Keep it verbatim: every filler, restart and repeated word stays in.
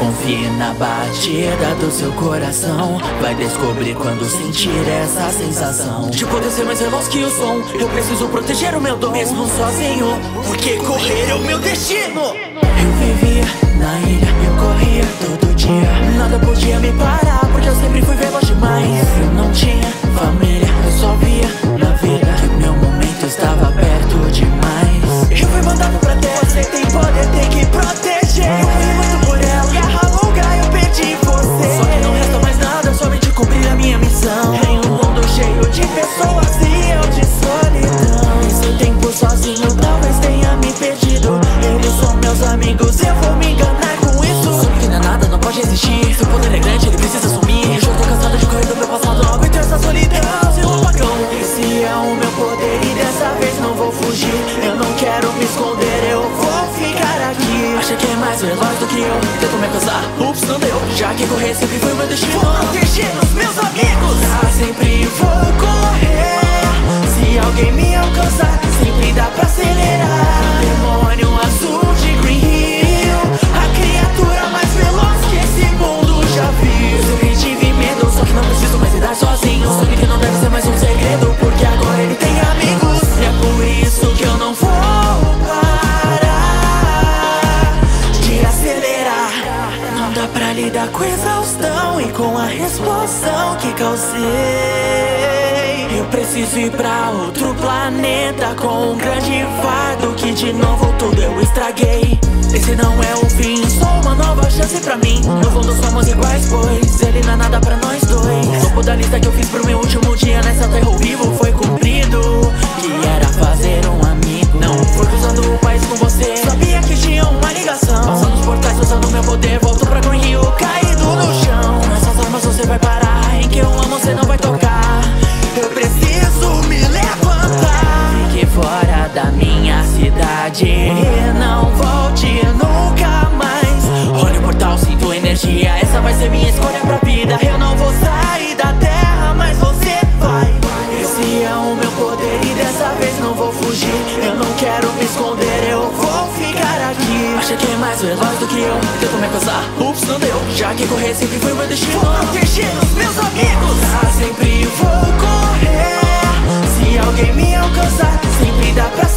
confie na batida do seu coração. Vai descobrir quando sentir essa sensação de poder ser mais veloz que o som. Eu preciso proteger o meu dom, mesmo sozinho, porque correr é o meu destino. Eu vivia na ilha, eu corria todo dia. Nada podia me parar, porque eu sempre fui veloz demais. Eu não tinha família, eu só via na vida que meu momento estava perto demais. Eu fui mandado pra terra, você tem poder, tem que proteger. Eu corri muito por ela, guerra longa, eu perdi você. Só que não resta mais nada, somente cumprir a minha missão. Em um mundo cheio de pessoas e eu de solidão. Esse tempo sozinho talvez tenha me perdido. Eles são meus amigos, eu vou me enganar com isso. Soube que não é nada, não pode existir. Seu poder é grande, ele precisa assumir. Eu já tô cansado de correr do meu passado, não aguento essa solidão. Seu apagão, esse é o meu poder e dessa vez não vou fugir. Eu não quero me esconder, eu vou ficar aqui. Acha que é mais veloz do que eu, tento me acusar, ups, não deu. Já que correr sempre foi o meu destino, vou proteger os meus amigos. Ah, sempre vou correr. Se alguém me alcançar, sempre dá pra acelerar. Demônio azul de Green Hill, a criatura mais veloz que esse mundo já viu. Eu sempre tive medo, só que não preciso mais lidar sozinho. Sabe que não deve ser mais um segredo, porque agora ele tem amigos. E é por isso que eu não vou parar de acelerar. Não dá pra lidar com exaustão e com a explosão que causei. Eu preciso ir pra outro planeta com um grande fardo que de novo tudo eu estraguei. Esse não é o fim, só uma nova chance pra mim. No fundo somos iguais, pois ele não é nada pra nós dois. O topo da lista que eu fiz pro meu último dia nessa terra ao vivo foi cumprido, que era fazer um amigo. Não foi cruzando o país com você, sabia que tinha uma ligação. Passando os portais, usando meu poder, volto pra Green Hill, caído no chão. Nessas armas você vai parar, em que eu amo você não vai tocar. Eu preciso me levantar. Fique fora da minha cidade e não volte nunca mais. Olha o portal, sinto energia, essa vai ser minha escolha pra vida. Eu não vou sair da terra, mas você vai. Esse é o meu poder e dessa vez não vou fugir. Eu não quero me esconder, eu vou ficar aqui. Acha que é mais veloz do que eu, tento me acusar, ups, não deu. Já que correr sempre foi o meu destino, vou proteger os meus amigos. Ah, sempre vou correr. Se alguém me alcançar, sempre dá pra